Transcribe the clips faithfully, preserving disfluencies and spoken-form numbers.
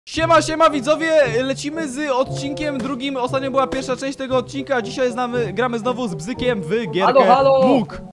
Siema, siema widzowie, lecimy z odcinkiem drugim. Ostatnio była pierwsza część tego odcinka, a dzisiaj znamy, gramy znowu z Bzykiem w gierkę halo, halo. Mógł.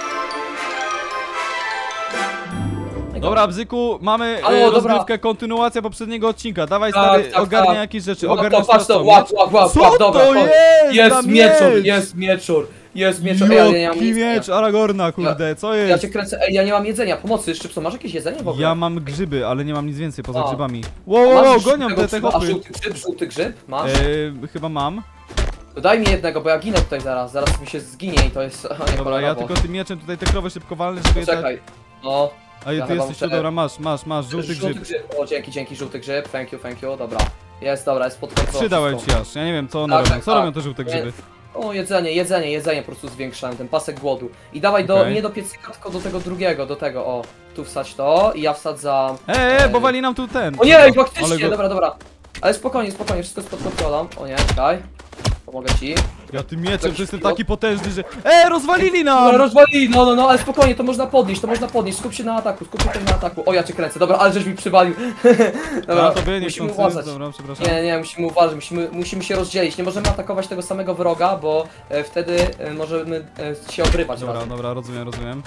Dobra, Bzyku, mamy halo, e, rozgrywkę, dobra. kontynuacja poprzedniego odcinka. Dawaj Tak, stary, tak, ogarniaj tak. jakieś rzeczy, Łap ogarniasz to, patrz teraz to, co, łap, miecz? łap, łap, Co łap, dobra, to chodź. jest? Jest za mieczur, miecz? jest mieczur, jest mieczur. Ej, ale ja nie mam Jaki jedzenia. miecz Aragorna, kurde, co Ja jest? cię kręcę, ej, ja nie mam jedzenia, pomocy, Szczypso, masz jakieś jedzenie w ogóle? Ja mam grzyby, ale nie mam nic więcej poza A. grzybami. Wow, A wow, masz wow, już gonią tego te, te grzyba? A hopy. żółty grzyb, żółty grzyb, masz? E, chyba mam. To daj mi jednego, bo ja ginę tutaj zaraz, zaraz mi się zginie i to jest nie Dobra, ja tylko tym mieczem tutaj te krowy szybko walnę, żeby je Poczekaj, no. A Ja ty chyba jesteś tu, muszę- dobra, masz, masz, masz, żółty grzyb. O, dzięki, dzięki, żółty grzyb, thank you, thank you, dobra. Jest, dobra, jest pod kontrolą. Przydałem wszystko. ci aż, ja nie wiem co one Tak, robią, tak, co tak. robią te żółte grzyby? O, jedzenie, jedzenie, jedzenie po prostu zwiększałem, ten pasek głodu. I dawaj do, Okej. nie do piecyka, tylko do tego drugiego, do tego, o. Tu wsadź to i ja wsadzam... Eee, e, bo wali nam tu ten. O nie, Ale faktycznie, go- dobra, dobra. Ale spokojnie, spokojnie, wszystko jest pod kontrolą. O nie, czekaj. Pomogę ci. Ja tym mieczem to jestem taki potężny, że... Eee, rozwalili No, nam! rozwalili, no, no, no, ale spokojnie, to można podnieść, to można podnieść. Skup się na ataku, skup się tutaj na ataku. O, ja cię kręcę, dobra, ale żeś mi przywalił. Dobra, Dobra, tobie nie musimy chcący, uważać. dobra, przepraszam. Nie, nie, musimy uważać, musimy, musimy się rozdzielić. Nie możemy atakować tego samego wroga, bo e, wtedy e, możemy e, się obrywać. Dobra, razem. dobra, rozumiem, rozumiem.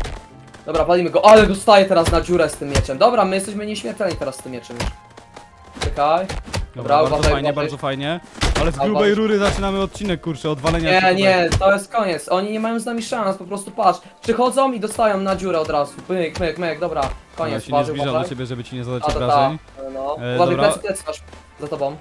Dobra, walimy go, ale dostaję teraz na dziurę z tym mieczem. Dobra, my jesteśmy nieśmiertelni teraz z tym mieczem już. Czekaj. Dobra, bardzo uważaj, fajnie, uważaj. bardzo fajnie. Ale z A, grubej uważaj. rury zaczynamy odcinek, kurczę, od walenia się Nie, tutaj. nie, to jest koniec. Oni nie mają z nami szans, po prostu patrz. Przychodzą i dostają na dziurę od razu. Myk, myk, myk, dobra, Ja koniec. się nie uważaj, zbliżam uważaj. do ciebie, żeby ci nie zadać A, to obrażeń. tak, no. E, Uważaj, dobra. plecy, plecy masz za tobą.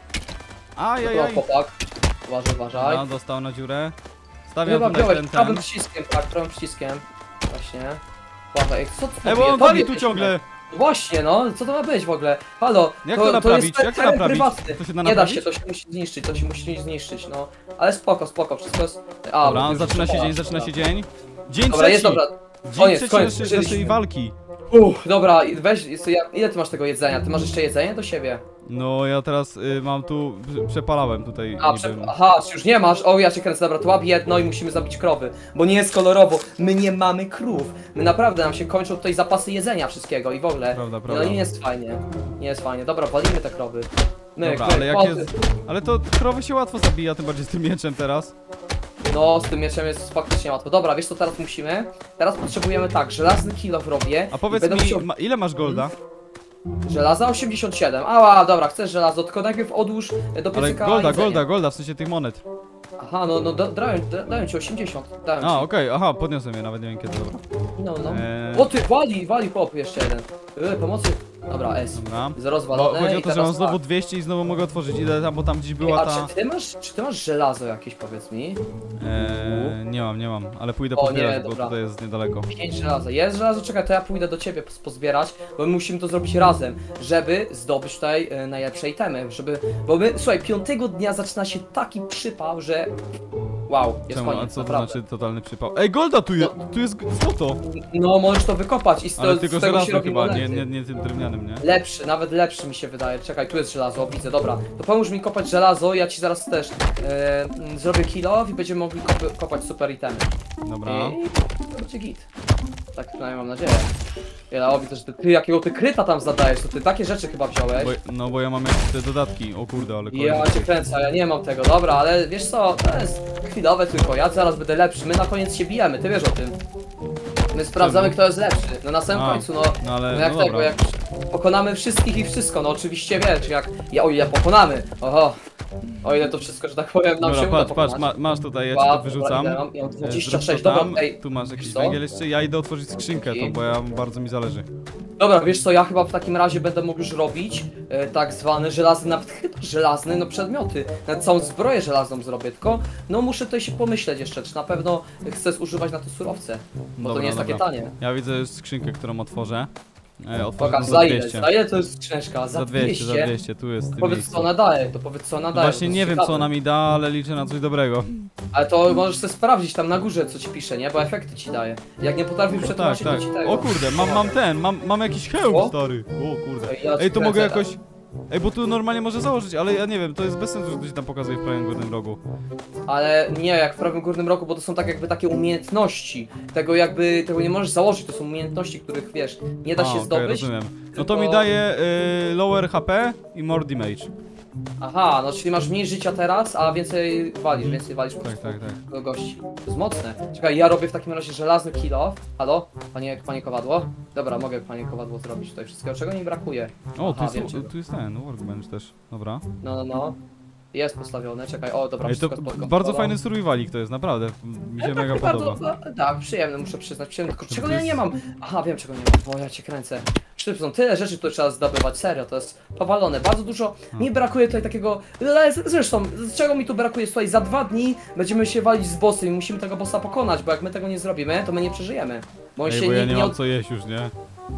Za tobą, Ajajaj. chłopak. Uważaj, uważaj. No, dostał na dziurę. Stawiam Chyba tutaj wziąłeś ten, prawym ten. przyciskiem, tak, prawym przyciskiem. Właśnie. Uważaj, co to Ej, bo on wali tu ciągle. Właśnie, no, co to ma być w ogóle? Halo, Jak to naprawić? jest Jak to teren naprawić? prywatny. To się da Nie da naprawić? się, to się musi zniszczyć, to się musi zniszczyć, no. Ale spoko, spoko, wszystko jest... A, Dobra, bo już zaczyna się dobra, dzień, zaczyna dobra. się dzień. Dzień Dobra, jest trzeci. dobra. Dzień Koniec, trzeci koniec, naszej, przeżyliśmy. naszej walki. Uff, dobra, i weź, jest- ja- ile ty masz tego jedzenia? Ty masz jeszcze jedzenie do siebie? No ja teraz y, mam tu, przepalałem tutaj. A, niby. prze... Aha, czy już nie masz? O, ja cię kręcę, dobra, to łap jedno i musimy zabić krowy. Bo nie jest kolorowo, my nie mamy krów. My naprawdę, nam się kończą tutaj zapasy jedzenia wszystkiego i w ogóle. Prawda, No prawda. nie jest fajnie, nie jest fajnie. Dobra, walimy te krowy. Myk, Dobra, myk, ale jak chodź. jest... Ale to krowy się łatwo zabija, tym bardziej z tym mieczem teraz. No, z tym mieczem jest faktycznie łatwo. Dobra, wiesz co teraz musimy? Teraz potrzebujemy tak, żelazny kilo robię. A powiedz i będę mi, musiał- ma, ile masz golda? Żelaza osiemdziesiąt siedem. Ała, dobra, chcesz żelazo, tylko najpierw odłóż e, do Ale piecyka golda, jedzenie. golda, golda, w sensie tych monet. Aha, no, no, da- dają, da- dają ci osiemdziesiąt. Dają A, ci. okej, aha, podniosłem je, nawet nie wiem kiedy, dobra. No, no. Eee. O ty, wali, wali chłop, jeszcze jeden. Yy, pomocy. Dobra, S. Dobra. Z Bo rozwalone chodzi o i to, że teraz mam znowu tak. dwieście i znowu mogę otworzyć, ile tam, bo tam gdzieś była A ta... czy ty masz, czy ty masz żelazo jakieś, powiedz mi? Eee, nie mam, nie mam, ale pójdę O, pozbierać, nie, bo dobra. tutaj jest niedaleko. Pięć żelaza. Jest żelazo, czekaj, to ja pójdę do ciebie pos- pozbierać, bo my musimy to zrobić razem, żeby zdobyć tutaj e, najlepsze itemy, żeby... Bo my, słuchaj, piątego dnia zaczyna się taki przypał, że... Wow, jest Czemu, a koniec, co to naprawdę. znaczy totalny przypał? Ej, golda tu jest, tu jest złoto! No, możesz to wykopać i z, Ale to, tylko z tego się żelazno robi chyba, nie, monety. nie, nie tym drewnianym, nie? Lepszy, nawet lepszy mi się wydaje. Czekaj, tu jest żelazo, widzę, dobra. To pomóż mi kopać żelazo, ja ci zaraz też e, mm, zrobię kilo i będziemy mogli kop kopać super itemy. Dobra. I to będzie git. Tak przynajmniej mam nadzieję. Ja widzę, że ty, ty jakiego ty kryta tam zadajesz, to ty takie rzeczy chyba wziąłeś. Bo, no bo ja mam jakieś te dodatki, o kurde, ale Ja kolejny. cię kręcę, a ja nie mam tego, dobra, ale wiesz co, to jest chwilowe tylko, ja zaraz będę lepszy, my na koniec się bijemy, ty wiesz o tym. My sprawdzamy, Czemu? kto jest lepszy, no na samym A, końcu, no, no ale- no jak no tego, dobra. jak pokonamy wszystkich i wszystko, no oczywiście wiesz, jak, ja, o ile pokonamy, oho, o ile to wszystko, że tak powiem, nam Dobra, się uda patrz, patrz, pokonać. ma, masz tutaj, ja ci Dobra, to wyrzucam. dobra, idę, mam- mam E, dwadzieścia zrób sześć, to dobra, tam. ej, Tu masz jakiś wiesz co? węgiel jeszcze, ja idę otworzyć skrzynkę tą, bo ja bardzo mi zależy. Dobra, wiesz co, ja chyba w takim razie będę mógł już robić e, tak zwany żelazny, nawet chyba żelazny, no przedmioty. Nawet całą zbroję żelazną zrobię, tylko no muszę tutaj się pomyśleć jeszcze, czy na pewno chcę zużywać na to surowce, bo to Dobra, nie jest dobra. takie tanie. Ja widzę skrzynkę, którą otworzę. E, otworzę Pokaż, ją za za ile, dwieście. za ile to jest skrzyneczka? Za Za dwieście, za dwieście? dwieście, tu jest w tym Powiedz miejscu. co ona daje, to powiedz co ona daje. Właśnie bo to nie jest wiem co ciekawe. ona mi da, ale liczę na coś dobrego. Ale to możesz sobie sprawdzić tam na górze, co ci pisze, nie? Bo efekty ci daje. Jak nie potrafisz No tak, przetłumaczyć, tak. to ci tego. O kurde, mam, mam ten, mam, mam jakiś hełm O? stary. O kurde. Ej, ja ci Ej, to mogę kręcę. jakoś... Ej, bo tu normalnie może założyć, ale ja nie wiem, to jest bez sensu, że to się tam pokazuje w prawym górnym rogu. Ale nie, jak w prawym górnym rogu, bo to są tak jakby takie umiejętności. Tego jakby, tego nie możesz założyć, to są umiejętności, których wiesz, nie da A, się okej, zdobyć. rozumiem. No tylko- to mi daje y, lower H P i more damage. Aha, no czyli masz mniej życia teraz, a więcej walisz, więcej walisz po Tak, prostu tak, tak. do gości. To jest mocne. Czekaj, ja robię w takim razie żelazny kill off. Halo? Panie, panie kowadło? Dobra, mogę panie kowadło zrobić tutaj wszystkiego, czego mi brakuje. O, tu Aha, jest, wiem, czego. tu jest ten, workbench też. Dobra. No, no, no. Jest postawione, czekaj, o dobra, Ej, to wszystko spoko. bardzo fajny survivalik to jest, naprawdę. Mi się mega Bardzo, podoba. no, tak, przyjemne, muszę przyznać, przyjemne, tylko czego ja nie mam? Aha, wiem czego nie mam, bo ja cię kręcę. Szybko, są tyle rzeczy, które trzeba zdobywać, serio, to jest powalone, bardzo dużo, mi brakuje tutaj takiego, ale zresztą, z czego mi tu brakuje, słuchaj, za dwa dni będziemy się walić z bossem i musimy tego bossa pokonać, bo jak my tego nie zrobimy, to my nie przeżyjemy. Bo on Ej, się bo ja nie, nie nie mam od... co jeść już, nie?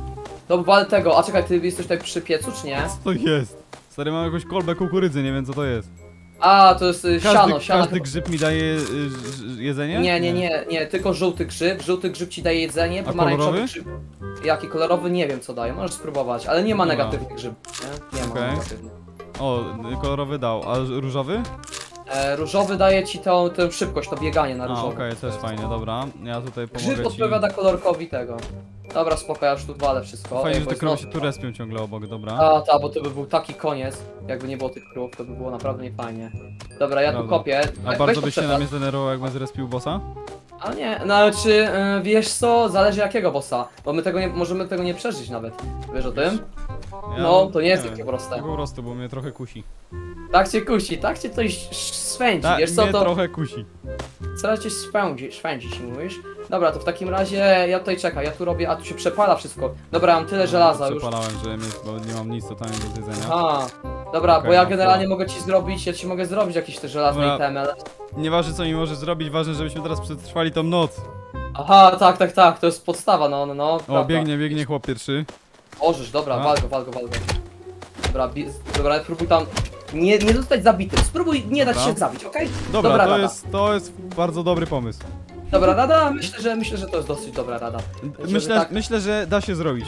To wal tego, a czekaj, ty jesteś tutaj przy piecu, czy nie? Co to jest? Stary, mam jakąś kolbę kukurydzy, nie wiem co to jest. A, to jest y, Każdy, siano, siano. każdy grzyb mi daje y, ż- jedzenie? Nie, nie, nie, nie, tylko żółty grzyb. Żółty grzyb ci daje jedzenie, A pomarańczowy kolorowy? grzyb. Jaki kolorowy? Nie wiem co daje, możesz spróbować, ale nie ma Dobra. negatywnych grzybów, nie? Nie ma Okej. negatywnych. O, y, kolorowy dał, a ż- różowy? E, różowy daje ci tą, tę szybkość, to bieganie na A, różowy. okej, też fajnie, dobra. Ja tutaj Grzyb pomogę ci. odpowiada kolorkowi tego. Dobra, spoko, ja już tu walę wszystko. Fajnie, Ej, że bo te jest krowy noc. się tu respią ciągle obok, dobra. A, ta, bo to by był taki koniec. Jakby nie było tych krów, to by było naprawdę niefajnie. Dobra, ja tu Prawda. kopię. A We- bardzo weź byś się to na przepad. mnie zdenerwował, jakbym zrespił bossa? A nie, no ale czy y, wiesz co, zależy jakiego bossa, bo my tego nie, możemy tego nie przeżyć nawet. Wiesz o tym? Ja, No, to nie jest wiem. takie proste. Tak po prostu, bo mnie trochę kusi. Tak cię kusi, tak cię coś sz- swędzi, Tak, wiesz co mnie to... trochę kusi. Coraz cię swędzi, swędzi ci mówisz? Dobra, to w takim razie ja tutaj czekam, ja tu robię, a tu się przepala wszystko. Dobra, mam tyle żelaza już. Przepalałem, że mieć, bo nie mam nic totalnie do zjedzenia. Aha, dobra, Okej, bo ja no generalnie to- mogę ci zrobić, ja ci mogę zrobić jakieś te żelazne Dobra. itemy, ale... Nieważne co mi możesz zrobić, ważne żebyśmy teraz przetrwali tą noc. Aha, tak, tak, tak, to jest podstawa, no, no, no. O, prawda. biegnie, biegnie chłop pierwszy. Orzesz, dobra, A. wal go, wal go, wal go. Dobra, bi- dobra, próbuj tam... Nie, nie zostać zabitym, spróbuj nie dać Dobra. się zabić, okej? Dobra, Dobra to rada. jest, to jest bardzo dobry pomysł. Dobra rada, myślę, że myślę, że to jest dosyć dobra rada. Myślę, Myślę, że tak, myślę, że da się zrobić.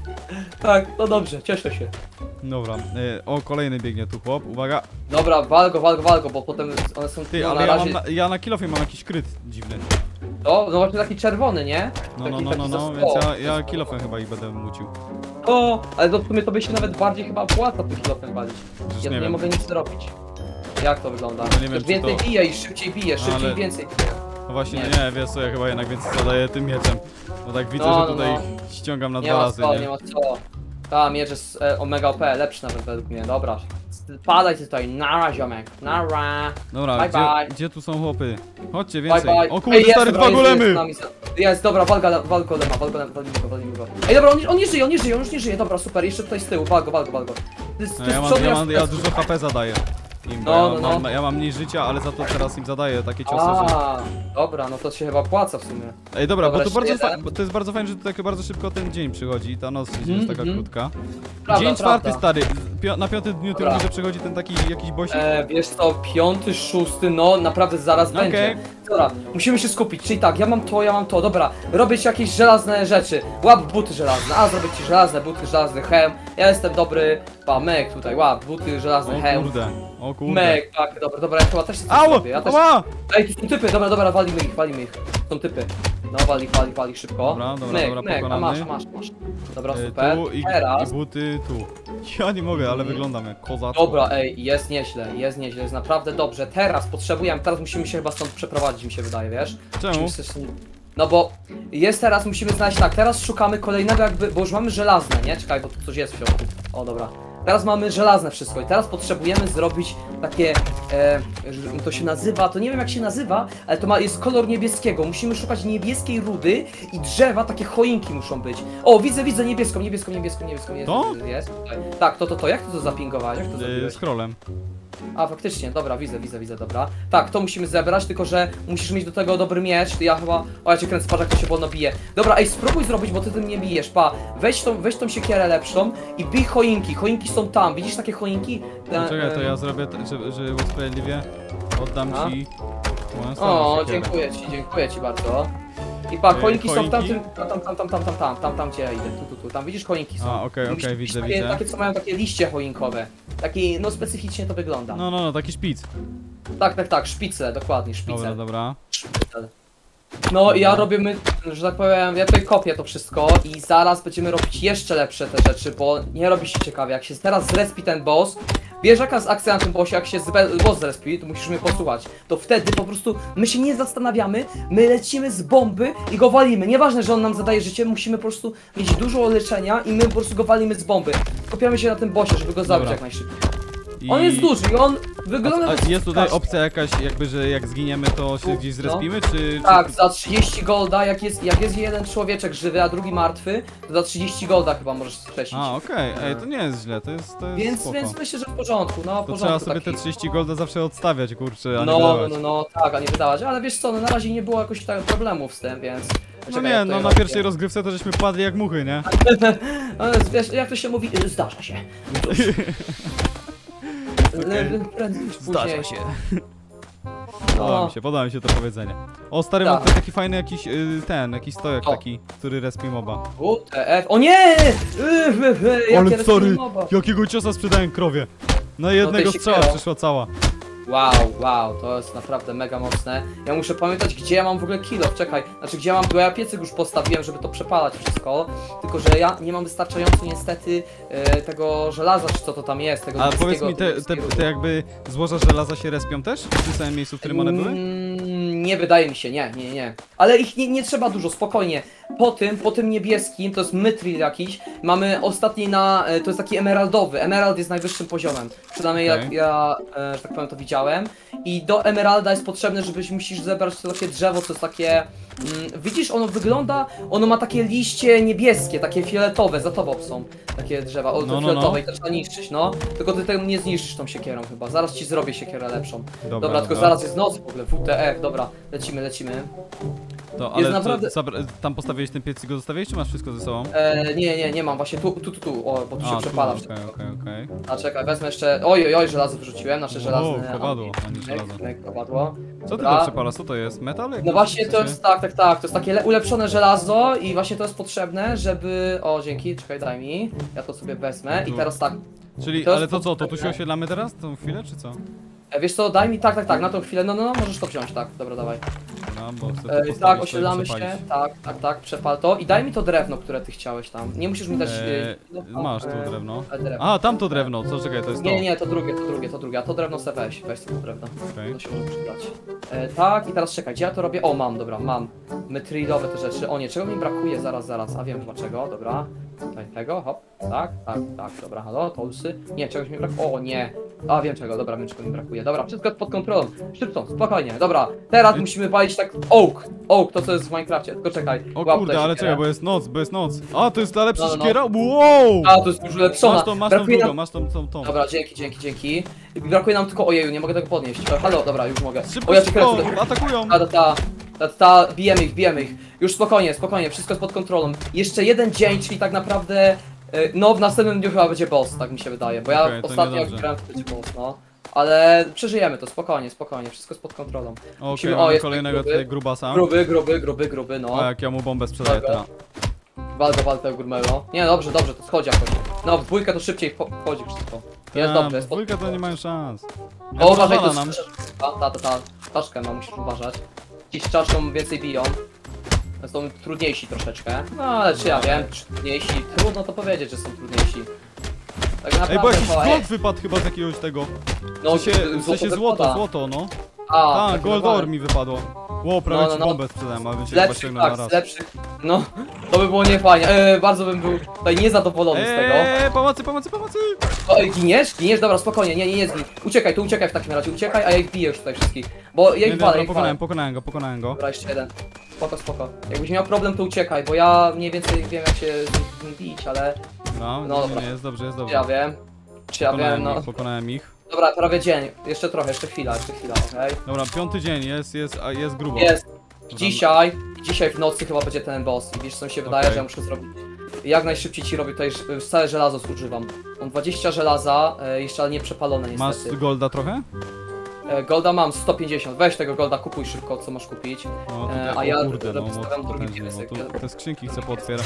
tak, no dobrze, cieszę się. Dobra, e, o kolejny biegnie tu chłop, uwaga. Dobra, wal go, wal go, wal go, bo potem one są Ty, no, ale na ja razie... mam, na, ja na kilofie mam jakiś kryt dziwny. O, no właśnie taki czerwony, nie? No, taki, no, no, no, taki no, zas- więc o, ja, ja kilofem chyba ich będę mucił. O, ale to w sumie to by się nawet bardziej chyba opłaca tym kilofem walić. Przecież Ja nie tu nie wiem. mogę nic zrobić. Jak to wygląda? No nie wiem, Już czy więcej to- bije i szybciej bije, szybciej Ale- i więcej bije. No właśnie, Nie. nie, wiesz co, ja chyba jednak więcej zadaję tym mieczem. No tak widzę, No, że no, tutaj no. ściągam na Nie dwa ma razy, co, nie? nie ma co. Ta miecz jest e, Omega O P, lepszy nawet według mnie, dobra. Padaj ty tutaj, nara ziomek, nara. Dobra, Bye, gdzie, bye. gdzie tu są chłopy? Chodźcie Bye, więcej. bye. O kurde, Ej, jest, stary, dobra, dwa jest, Jest, golemy! z nami, jest, dobra, wal, go- wal golema, wal golema, walimy go, walimy go. Ej, dobra, on, on nie żyje, on nie żyje, on już nie żyje, dobra, super, jeszcze tutaj z tyłu, wal go, wal go, wal go. Ty, ty No, ja, z mam, przodu, ja, mam, ja z- dużo H P zadaję. Im, bo No, ja, no, no. mam, ja mam mniej życia, ale za to teraz im zadaję takie ciosy, że... A, dobra, no to się chyba opłaca w sumie. Ej, dobra, Dobra, bo to, bardzo jeszcze fa- jeden. bo to jest bardzo fajne, że tutaj bardzo szybko ten dzień przychodzi, ta noc jest Mhm, taka mhm. krótka. Prawda, Dzień czwarty, prawda. stary, Pio- na piątym dniu Dobra. tygodnia przychodzi ten taki jakiś bosik. E, wiesz co, piąty, szósty, no naprawdę zaraz Okej. będzie. Dobra, musimy się skupić, czyli tak, ja mam to, ja mam to, dobra, robię ci jakieś żelazne rzeczy, łap buty żelazne, a zrobię ci żelazne buty, żelazny hełm, ja jestem dobry, pa, mek tutaj, łap, buty, żelazny O hełm, kurde, o kurde. mek, tak, dobra, dobra, ja chyba też coś Au! zrobię, ja też, Ała! ej, tu są typy, dobra, dobra, walimy ich, walimy ich, są typy, no, wali, wali, wali, szybko, Dobra, dobra, mek, dobra, mek, a pokonany. masz, masz, masz, dobra, E, super, Tu i, teraz, i buty tu. Ja nie mogę, ale Mhm. wyglądam jak kozacko. dobra, ej, jest nieźle, jest nieźle, jest naprawdę dobrze, teraz potrzebujemy, teraz musimy się chyba stąd przeprowadzić, mi się wydaje, wiesz? Czemu? Musimy sobie- No bo jest teraz, musimy znaleźć tak, teraz szukamy kolejnego jakby, bo już mamy żelazne, nie? Czekaj, bo tu coś jest w środku. O, dobra. Teraz mamy żelazne wszystko i teraz potrzebujemy zrobić takie, e, że to się nazywa, to nie wiem jak się nazywa, ale to ma, jest kolor niebieskiego. Musimy szukać niebieskiej rudy i drzewa, takie choinki muszą być. O, widzę, widzę niebieską, niebieską, niebieską, niebieską, jest, To? jest. Tutaj. Tak, to, to, to, jak ty to zapingowałeś, jak to E, zrobiłeś? Scrollem. A, faktycznie, dobra, widzę, widzę, widzę, dobra. Tak, to musimy zebrać, tylko że musisz mieć do tego dobry miecz. Ja chyba. O, ja cię kręcę, patrz jak to się wolno bije. Dobra, ej, spróbuj zrobić, bo ty tym nie bijesz. Pa, weź tą, weź tą siekierę lepszą i bij choinki. Choinki są tam, widzisz takie choinki? Te, No, czekaj, to em, ja zrobię, t- żeby, żeby było sprawiedliwie. Oddam A? ci moją O, starą siekierę. dziękuję ci, dziękuję ci bardzo. I pa, Ej, choinki są w choinki? tamtym, tam, tam, tam, tam, tam, tam, tam, tam, tam gdzie ja idę, tu, tu, tu, tam widzisz choinki są. A, okej, Musisz okej, kupić widzę, takie, widzę. takie, co mają takie liście choinkowe. Taki, no specyficznie to wygląda. No, no, no, taki szpic. Tak, tak, tak, szpice, dokładnie, szpice. Dobra, dobra. Szpicel. No i ja robię, my, że tak powiem, ja tutaj kopię to wszystko i zaraz będziemy robić jeszcze lepsze te rzeczy, bo nie robi się ciekawie. Jak się teraz zrespi ten boss, wiesz jaka jest akcja na tym bossie, jak się zbe- boss zrespi, to musisz mnie posłuchać, to wtedy po prostu my się nie zastanawiamy, my lecimy z bomby i go walimy. Nieważne, że on nam zadaje życie, musimy po prostu mieć dużo leczenia i my po prostu go walimy z bomby. Kopiamy się na tym bossie, żeby go zabić Dobra. jak najszybciej. I... On jest duży i on wygląda... A, a dosyć jest tutaj strasznie. opcja jakaś, jakby, że jak zginiemy, to się Tu, gdzieś no. zrespimy, czy... Tak, za trzydzieści golda, jak jest, jak jest jeden człowieczek żywy, a drugi martwy, to za trzydzieści golda chyba możesz skreślić. A, okej, ej, to nie jest źle, to jest, to jest Więc, spoko. więc myślę, że w porządku, no w To porządku. trzeba sobie taki... te trzydzieści golda zawsze odstawiać, kurczę, a nie No, no, wydawać. no, no, tak, a nie wydawać, ale wiesz co, no na razie nie było jakoś tak problemów z tym, więc... No Czekaj, nie, jak to no ja na robię. pierwszej rozgrywce to żeśmy padli jak muchy, nie? No, wiesz, jak to się mówi, zdarza się. Okej. Prędzej czy później. się. Podoba No, mi się, podoba mi się to powiedzenie. O, stary, Tak. mam tutaj taki fajny jakiś, y, ten, jakiś stojak O. taki, który respi moba. W T F, o nie! Yy, yy, yy, jakie Ale sorry, reklimowa. jakiego ciosa sprzedałem krowie. Na jednego tej strzała siekierą. przyszła cała. Wow, wow, to jest naprawdę mega mocne. Ja muszę pamiętać, gdzie ja mam w ogóle kilo. Czekaj, znaczy gdzie mam, bo ja piecyk już postawiłem, żeby to przepalać wszystko. Tylko, że ja nie mam wystarczająco niestety e, tego żelaza, czy co to tam jest, tego A powiedz niebieskiego- mi, te, te, niebieskiego- te jakby złoża żelaza się respią też? W tym samym miejscu, w którym one były? Mm, nie wydaje mi się, nie, nie, nie. Ale ich nie, nie trzeba dużo, spokojnie. Po tym, po tym niebieskim, to jest mytril jakiś, mamy ostatni na, e, to jest taki emeraldowy. Emerald jest najwyższym poziomem. Przynajmniej jak Okej. ja, e, że tak powiem, to widziałem. I do emeralda jest potrzebne, żebyś musisz zebrać to takie drzewo, co jest takie... Mm, widzisz, ono wygląda, ono ma takie liście niebieskie, takie fioletowe, za tobą są takie drzewa, o, No, te no, fioletowe no. i to trzeba niszczyć, no. Tylko ty tego nie zniszczysz tą siekierą chyba, zaraz ci zrobię siekierę lepszą. Dobra, Dobra, tylko zaraz jest noc w ogóle, W T F, dobra, lecimy, lecimy. To, ale naprawdę- co, zabra- tam postawiłeś ten piec i go zostawiłeś, czy masz wszystko ze sobą? E, nie, nie, nie mam, właśnie tu, tu, tu, tu, o, bo tu się A, przepala tu, wszystko. okej, okej, okej. A czekaj, wezmę jeszcze, oj, oj, oj, żelazo wyrzuciłem, nasze żelazne... kowadło, a nie żelazo. Kowadło. Co ty Dobra. to przepalasz? Co to jest? Metal? jakiś? No właśnie W to sensie- jest, tak, tak, tak, to jest takie le- ulepszone żelazo i właśnie to jest potrzebne, żeby... O, dzięki, czekaj, daj mi, ja to sobie wezmę i Tu. teraz tak, Czyli, to jest ale to co, to tu się potrzebne. osiedlamy teraz? Tą chwilę, czy co? e, wiesz co, daj mi, tak, tak, tak, na tą chwilę, no, no, no, możesz to wziąć, tak, dobra, dawaj. No, bo chcę tu E, postawić, tak, to i osiedlamy się, przepalić. tak, tak, tak, przepal to i daj mi to drewno, które ty chciałeś tam, nie musisz mi dać... Eee, e, masz tu e, drewno. e, drewno. A, tamto drewno, co, czekaj, to jest to. Nie, nie, to drugie, to drugie, to drugie, a to drewno se weź, weź sobie to drewno. Okej. To się może przydać. E, tak, i teraz czekaj, gdzie ja to robię? O, mam, dobra, mam. Metrilowe te rzeczy. O nie, czego mi brakuje? Zaraz, zaraz, a wiem dlaczego, dobra. Tutaj tego, hop, tak, tak, tak, dobra, halo, tolsy. Nie, czegoś mi brakuje, o nie. A wiem czego, dobra, wiem czego mi brakuje. Dobra, wszystko pod kontrolą. Szybko, spokojnie, dobra. Teraz musimy palić tak oak, oak, to co jest w Minecrafcie, tylko czekaj. O łap kurde, tę ale siekierę. czekaj, bo jest noc, bo jest noc. A, to jest ta lepsza No, no, no. siekiera? Wow! A, to jest już ulepszona. Masz tą, masz tą Brakuje drugą, nam... masz tą, tą, tą. Dobra, dzięki, dzięki, dzięki. Brakuje nam tylko, ojeju, nie mogę tego podnieść. E, Halo, dobra, już mogę. Szybko, O, ja czekaj, szybko, co to- atakują! Ta, ta, ta, ta, ta, bijemy ich, bijemy ich. Już spokojnie, spokojnie, wszystko jest pod kontrolą. Jeszcze jeden dzień, czyli tak naprawdę, e, no w następnym dniu chyba będzie boss, tak mi się wydaje, bo ja Okej, to ostatnio jak niedobrze. grałem to będzie boss, no. Ale przeżyjemy to, spokojnie, spokojnie, wszystko jest pod kontrolą. Okej, Musimy- o, mamy jest kolejnego gruby. tutaj grubasa. Gruby, gruby, gruby, gruby, no. A jak ja mu bombę sprzedaję Dobra. teraz. Walka, walka grubego. Nie, dobrze, dobrze, to schodzi jakoś. No, w dwójkę to szybciej wcho- wchodzi wszystko. Jest Tam, dobrze, jest pod dwójka to nie mają szans. O, uważaj, to Nawala jest nam. ta, ta, ta, ta, czaszkę ma, musisz uważać. Ci z czaszką więcej biją. Są trudniejsi troszeczkę. No, ale czy ja wiem, czy trudniejsi, trudno to powiedzieć, że są trudniejsi. Tak naprawdę Ej, bo jakiś to- gold wypadł chyba z jakiegoś tego. no, W sensie, w sensie złoto, wypada. złoto, no. A, Tak, gold ore normalnie. mi wypadło. Ło, prawie No, no, ci no. bombę sprzedałem, ale bym się chyba Lepszych, ściągnął na tak, raz. z lepszych. No, to by było niefajnie. E, bardzo bym był tutaj niezadowolony z tego. Eee, pomocy, pomocy, pomocy! O, ej, giniesz? Giniesz? Dobra, spokojnie, nie, nie, nie zgin. Uciekaj, tu uciekaj w takim razie, uciekaj, a ja ich biję już tutaj wszystkich. Bo ja Nie, ich nie, walę, dobra, ich walę. pokonałem, pokonałem go, pokonałem go. Dobra, jeszcze jeden. Spoko, spoko. Jakbyś miał problem, to uciekaj, bo ja mniej więcej wiem jak się z nimi bić, ale... No, No no nie, dobra. nie, jest dobrze, jest dobrze. Ja wiem. Czy ja Pokonałem wiem, no. ich, pokonałem ich. Dobra, prawie dzień. Jeszcze trochę, jeszcze chwila, jeszcze chwila, okej? Dobra, piąty dzień, jest, jest, a jest grubo. Jest. Dzisiaj, dzisiaj w nocy chyba będzie ten boss. I wiesz co mi się wydaje, Okej. że ja muszę zrobić. Jak najszybciej ci robię tutaj ż- całe żelazo zużywam. Mam dwadzieścia żelaza, e, jeszcze ale nie przepalone Masz niestety. golda trochę? E, golda mam sto pięćdziesiąt, weź tego golda, kupuj szybko, co masz kupić. No, tutaj, E, a o ja kurde, no, stawiam mocno drugi potężny, piesek. no, tu, te skrzynki chcę pootwierać.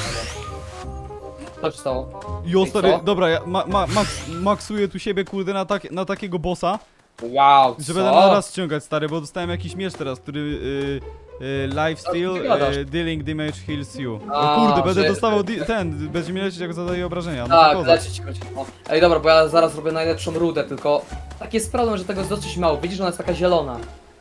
Co się stało? Jo, I stary, co? dobra, ja ma, ma, max, maksuję tu siebie, kurde, na, tak, na takiego bossa, Wow, że co? będę na raz ściągać, stary, bo dostałem jakiś miecz teraz, który... Y, y, lifesteal, ty gadasz? y, dealing damage heals you. A, O kurde, będę że- dostawał di- ten, będzie mi lecieć jak zadaje obrażenia. No to Tak, kozak. lecieć chodzi. O. Ej, dobra, bo ja zaraz robię najlepszą rudę, tylko taki jest problem, że tego jest dosyć mało. Widzisz, że ona jest taka zielona.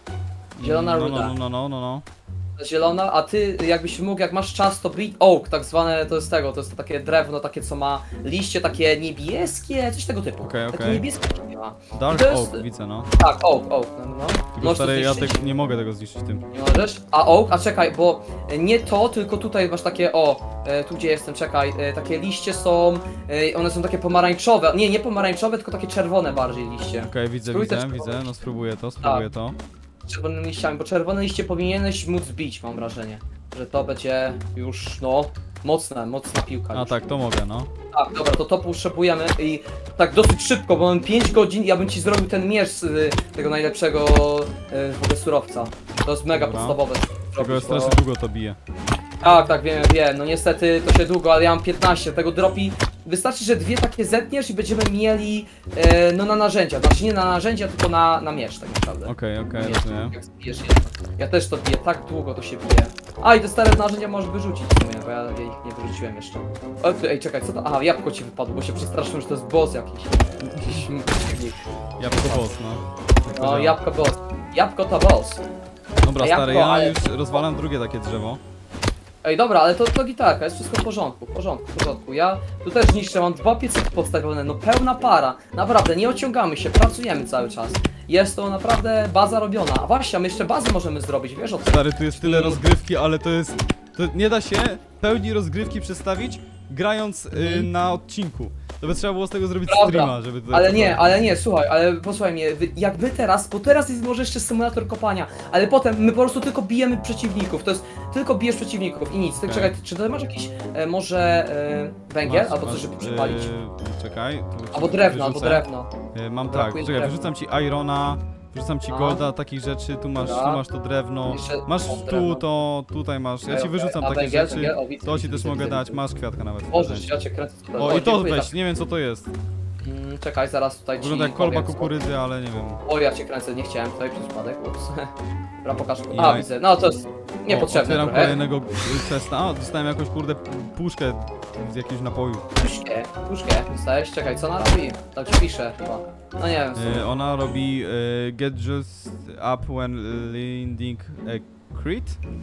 Zielona no, ruda. no, no, no, no, no. Zielona, a ty jakbyś mógł, jak masz czas, to Bleed Oak, tak zwane, to jest tego, to jest to takie drewno, takie co ma liście takie niebieskie, coś tego typu. Okej, Takie okej. niebieskie ma. Dark to jest- Oak, widzę, no. Tak, Oak, Oak, no, no. Tylko Możesz stary, to ja zniszczyć? te, nie mogę tego zniszczyć tym. Nie możesz? A Oak, a czekaj, bo nie to, tylko tutaj masz takie, o, e, tu gdzie jestem, czekaj, e, takie liście są, e, one są takie pomarańczowe, nie, nie pomarańczowe, tylko takie czerwone bardziej liście. Okej, widzę, Spróbuj widzę, też widzę, próbować. no spróbuję to, spróbuję Tak. to. Czerwonymi liściami, bo czerwone liście powinieneś móc bić, mam wrażenie. Że to będzie już, no, mocna, mocna piłka. A już. tak, to mogę, no. Tak, dobra, to to potrzebujemy i tak dosyć szybko, bo mam pięć godzin i ja bym ci zrobił ten miecz z y, tego najlepszego y, w ogóle surowca. To jest mega Dobra. podstawowe. Tego zrobić, strasznie bo- długo to bije. Tak, tak, wiem, wiem, no niestety to się długo, ale ja mam piętnaście, tego dropi. Wystarczy, że dwie takie zetniesz i będziemy mieli, e, no na narzędzia, znaczy nie na narzędzia, tylko na, na miecz tak naprawdę. Okej, okej, Miecz, rozumiem. jak zbijesz jedno. Ja też to biję, tak długo to się bije. A i te stare narzędzia możesz wyrzucić w sumie, bo ja, ja ich nie wyrzuciłem jeszcze. O, ty, ej, czekaj, co to? Aha, jabłko ci wypadło, bo się przestraszyłem, że to jest boss jakiś. Jakiś przeciwnik. Jabłko boss, no. Tak to No, działa. jabłko boss. Jabłko to boss. Dobra, a stary, jabłko, ja ale- już rozwalam drugie takie drzewo. Ej, dobra, ale to, to gitarka, jest wszystko w porządku, w porządku, w porządku. Ja tu też niszczę, mam dwa piecyki podstawione, no pełna para. Naprawdę, nie ociągamy się, pracujemy cały czas. Jest to naprawdę baza robiona. A właśnie, my jeszcze bazę możemy zrobić, wiesz o tym? Stary, tu jest tyle Mm. rozgrywki, ale to jest... To nie da się pełni rozgrywki przedstawić, grając y, Mhm. na odcinku. To by trzeba było z tego zrobić Prawda. streama, żeby tutaj... Ale to nie, zrobić. ale nie, słuchaj, ale posłuchaj mnie, wy- jak my teraz, bo teraz jest może jeszcze symulator kopania, ale potem my po prostu tylko bijemy przeciwników, to jest tylko bijesz przeciwników i nic. Ty, Okej. czekaj, ty, czy ty masz jakiś e, może e, węgiel, Masz- albo coś, masz, żeby przepalić? y, czekaj. tu Albo ci drewno, albo wyrzucę. drewno. Y, mam tak, Brakuje czekaj, drewna. wyrzucam ci irona, wyrzucam ci No. golda, takich rzeczy, tu masz, Dobra. tu masz to drewno, Jeszcze masz mam tu drewno. to, tutaj masz, ja Okej, ci okej. wyrzucam A takie węgiel, rzeczy, węgiel? O, widzę, to ci widzę, też widzę, mogę widzę, dać, widzę. masz kwiatka nawet. w Możesz, prezencie. ja cię kręcę tutaj. O i to dziękuję, weź, tak. nie wiem co to jest. Mm, czekaj, zaraz tutaj ci Wygląda jak kolba powiem, co- kukurydzy, ale nie wiem. O, ja cię kręcę, nie chciałem tutaj przez przypadek, ups. Dobra, pokaż. A, Jaj. widzę, no to jest O, niepotrzebne otwieram trochę. kolejnego chesta. A, dostałem jakąś kurde puszkę z jakiegoś napoju. Puszkę, puszkę, dostałeś? Czekaj, co ona robi? Tam ci pisze chyba. No nie wiem, w sumie. E, ona robi e, get just up when landing a crit?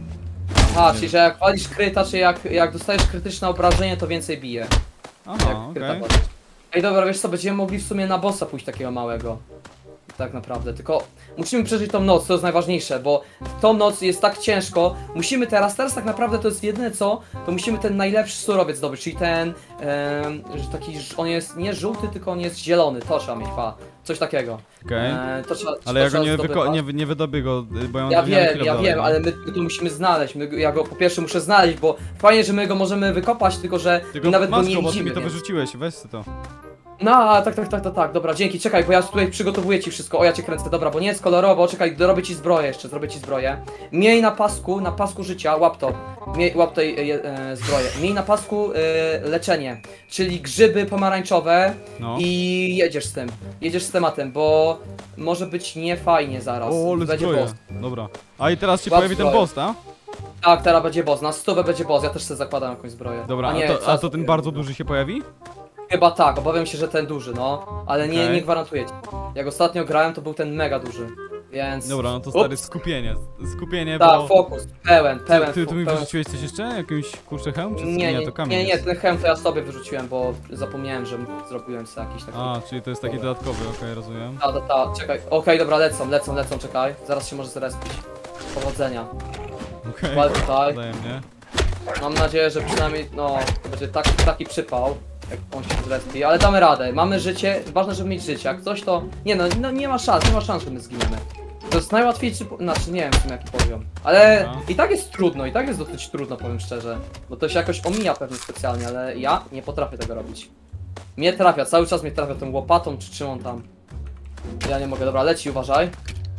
Aha, czyli że jak walisz kryta, czy jak, jak dostajesz krytyczne obrażenie, to więcej bije. Aha, Jak okej. kryta walisz. Ej, dobra, wiesz co, będziemy mogli w sumie na bossa pójść takiego małego. Tak naprawdę, tylko musimy przeżyć tą noc, to jest najważniejsze, bo tą noc jest tak ciężko. Musimy teraz, teraz tak naprawdę to jest jedyne co, to musimy ten najlepszy surowiec zdobyć, czyli ten, em, że taki, ż- on jest nie żółty, tylko on jest zielony, to trzeba mieć, pa, coś takiego. Okej. E, to trzeba, Ale to ja go trzeba nie, wyko- zdobywać. nie, wy- nie wydobię go, y, bo ja mam Ja drewniany wiem, kilo ja dalej, wiem, no. ale my my to musimy znaleźć. My, ja go po pierwsze muszę znaleźć, bo fajnie, że my go możemy wykopać, tylko że Tylko my nawet go masz nie go, bo ty widzimy. mi to więc- wyrzuciłeś, weź sobie to. No, a, tak, tak, tak, tak, tak, dobra, dzięki, czekaj, bo ja tutaj przygotowuję ci wszystko. O, ja cię kręcę, dobra, bo nie jest kolorowo, czekaj, dorobię ci zbroję jeszcze, zrobię ci zbroję. Miej na pasku, na pasku życia, łap to. Miej, łap tej e, e, zbroję. Miej na pasku e, leczenie, czyli grzyby pomarańczowe No. i jedziesz z tym. Jedziesz z tematem, bo może być niefajnie zaraz. O, ale Będzie zbroję. boss. Dobra. A i teraz się Łap pojawi ten zbroję. boss, tak? Tak, teraz będzie boss, na stówę będzie boss, ja też sobie zakładam jakąś zbroję. Dobra, a, nie, a, to, a co- to ten bardzo duży się pojawi? Chyba tak, obawiam się, że ten duży, no. Ale nie, Okej. nie gwarantuję ci. Jak ostatnio grałem, to był ten mega duży. Więc... Dobra, no to stary, Ups. skupienie. Skupienie, Tak, bo... fokus, pełen, pełen. Ty, ty, tu mi pełen. wyrzuciłeś coś jeszcze? Jakąś kurczę hełm? Czy co? Nie, nie, to kamień nie, nie, jest. ten hełm to ja sobie wyrzuciłem, bo zapomniałem, że zrobiłem sobie jakiś taki... A, czyli to jest taki Dobra. dodatkowy, okej, rozumiem. Ta, ta, ta, czekaj, okej, dobra, lecą, lecą, lecą, czekaj. Zaraz się może zrespić. Powodzenia. Okej, Wal tutaj. wzajemnie. Mam nadzieję, że przynajmniej, no, będzie taki, taki przypał, jak on się zrespi, ale damy radę, mamy życie, ważne, żeby mieć życie, jak coś to, nie no, no nie ma szans, nie ma szans, że my zginiemy. To jest najłatwiejszy, po- znaczy nie wiem w sumie jaki poziom, ale Dobra. i tak jest trudno, i tak jest dosyć trudno, powiem szczerze, bo to się jakoś omija pewnie specjalnie, ale ja nie potrafię tego robić. Mnie trafia, cały czas mnie trafia tą łopatą, czy czym on tam. Ja nie mogę, dobra, leci, uważaj.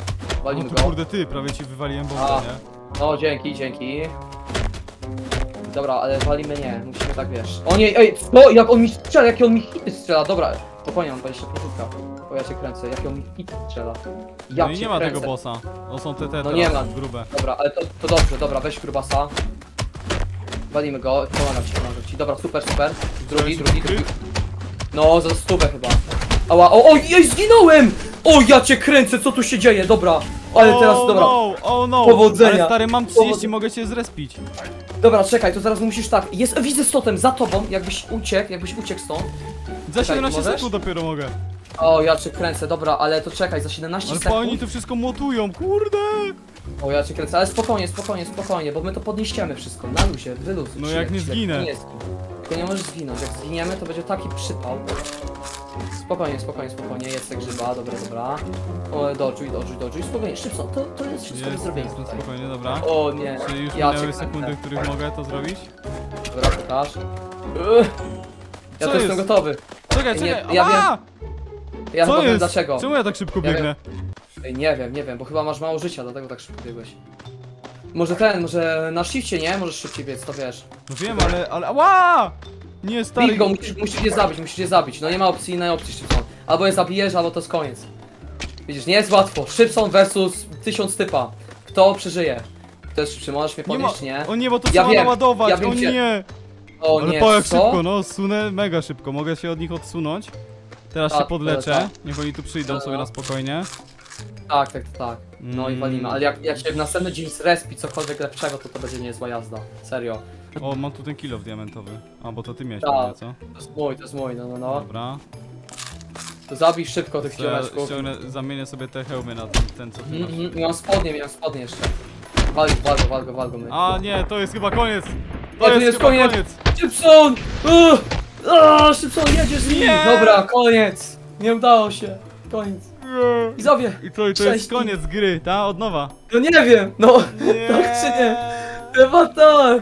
O Walimy tu go. kurde ty, prawie ci wywaliłem bombę, A. nie? No, dzięki, dzięki. Dobra, ale walimy nie, musimy tak, wiesz. O nie, ej, no, jak on mi strzela, jakie on mi hity strzela, dobra. Spokojnie, mam dwadzieścia procent. Bo ja cię kręcę, jakie on mi hity strzela. Ja No i cię nie ma kręcę. tego bossa. To są te te No teraz nie ma. grube. Dobra, ale to, to dobrze, dobra, weź grubasa. Walimy go, pomagam ci, pomagam ci. Dobra, super, super. Drugi, drugi, drugi. No, za stówę chyba. Ała, o, o, jej, zginąłem! O, ja cię kręcę, co tu się dzieje, dobra. Ale teraz, Oh dobra. no, oh no. Powodzenia. Ale stary, mam trzydzieści, Powodzenia. mogę cię zrespić. Dobra, czekaj, to zaraz musisz tak. Jest, widzę z totem, za tobą, jakbyś uciekł, jakbyś uciekł stąd. Za Czekaj, siedemnaście możesz? sekund dopiero mogę. O, ja cię kręcę, dobra, ale to czekaj, za siedemnaście Ale sekund. oni to wszystko młotują, kurde. O, ja cię kręcę, ale spokojnie, spokojnie, spokojnie, bo my to podnieściemy wszystko, na luzie, wyluzuj. No się, jak nie się, zginę. Nie zgin. Tylko nie możesz zginąć, jak zginiemy to będzie taki przypał. Spokojnie, spokojnie, spokojnie, jest te grzyba, dobra, dobra. O, dodżuj, dodżuj, dodżuj, spokojnie, szybko, to, to jest wszystko do Jest, zrobienia jest, tutaj. spokojnie, dobra. O nie, Czy już ja cię minęły kręcę. sekundy, w których mogę to zrobić? Dobra, pokaż. Ugh. Ja Co to jestem jest? gotowy. Czekaj, Nie, czekaj, ja ała! Ja Co chyba wiem jest? dlaczego. Czemu ja tak szybko Ja biegnę? Ej, nie wiem, nie wiem, bo chyba masz mało życia, dlatego tak szybko biegłeś. Może ten, może na shifcie, nie? Możesz szybciej biec, to wiesz. No wiem, ale, ale, ała! Nie, stary. Bij go, musisz, musisz je zabić, musisz je zabić. No nie ma opcji, innej opcji, Szybson. Albo je zabijesz, albo to jest koniec. Widzisz, nie jest łatwo. Szybson versus tysiąc typa. Kto przeżyje? Kto jest szybszy? Możesz mnie Nie ma, podnieść, nie? o nie, bo to Ja trzeba wiem, naładować, ja wiem, o gdzie- nie! O Ale nie, po jak co? szybko, no, sunę mega szybko, mogę się od nich odsunąć. Teraz Tak, się podleczę, tak. niech oni tu przyjdą No, sobie no. na spokojnie. Tak, tak, tak. No i Mm. walimy, ale jak, jak się w następny dzień zrespi cokolwiek lepszego, to to będzie niezła jazda. Serio. O, mam tu ten kilof diamentowy. A, bo to ty miałeś Tak. pewnie, co? To jest mój, to jest mój, no no no. Dobra. To zabij szybko tych To ja ziomeczków. ściągnę, zamienię sobie te hełmy na ten, ten co ty masz. Mhm, miałem spodnie, miałem spodnie jeszcze. Wal, wal go, wal go, wal go my. A nie, to jest chyba koniec! Nie, To to jest, jest chyba koniec. koniec! Szybson! Uuu! Aaa, Szybson, jedziesz z nim! Nie! Dobra, koniec! Nie udało się. Koniec. Widzowie! I co, i to Cześć, jest koniec gry, ta? Od nowa. No nie wiem, no Nie. tak czy nie? Chyba tak!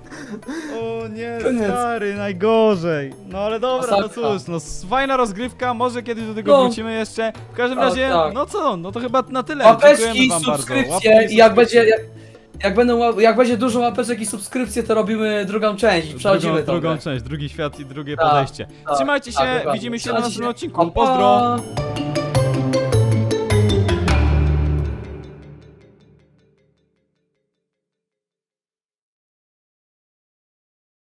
O nie, Koniec. stary, najgorzej. No ale dobra, no Masakra. cóż, no fajna rozgrywka, może kiedyś do tego No. wrócimy jeszcze. W każdym Tak, razie, tak. no co, no to chyba na tyle. Łapeczki, Dziękujemy wam bardzo. subskrypcje Łapki, i jak będzie... subskrypcje. Jak, jak, będą, ła- jak będzie dużo łapeczek i subskrypcji, to robimy drugą część i przechodzimy drugą, to. drugą część, drugi świat i drugie Tak, podejście. tak, Trzymajcie się, tak, dokładnie. widzimy się na Trzymajcie następnym się. odcinku. Pa, pa. Pozdro!